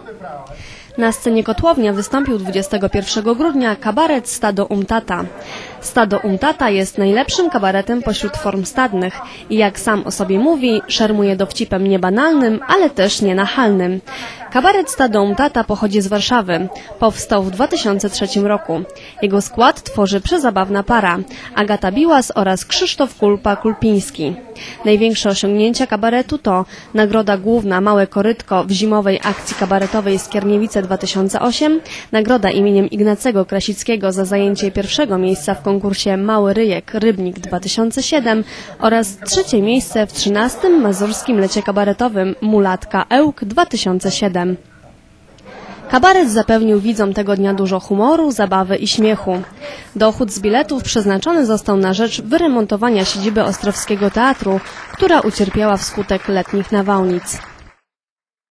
Na scenie Kotłownia wystąpił 21 grudnia kabaret Stado Umtata. Stado Umtata jest najlepszym kabaretem pośród form stadnych i jak sam o sobie mówi, szermuje dowcipem niebanalnym, ale też nienachalnym. Kabaret Stado Umtata pochodzi z Warszawy. Powstał w 2003 roku. Jego skład tworzy przezabawna para Agata Biłas oraz Krzysztof Kulpa-Kulpiński. Największe osiągnięcia kabaretu to Nagroda Główna Małe Korytko w zimowej akcji kabaretowej Skierniewice 2008, Nagroda imieniem Ignacego Krasickiego za zajęcie pierwszego miejsca w konkursie Mały Ryjek Rybnik 2007 oraz trzecie miejsce w 13. Mazurskim Lecie Kabaretowym Mulatka Ełk 2007. Kabaret zapewnił widzom tego dnia dużo humoru, zabawy i śmiechu. Dochód z biletów przeznaczony został na rzecz wyremontowania siedziby Ostrowskiego Teatru, która ucierpiała wskutek letnich nawałnic.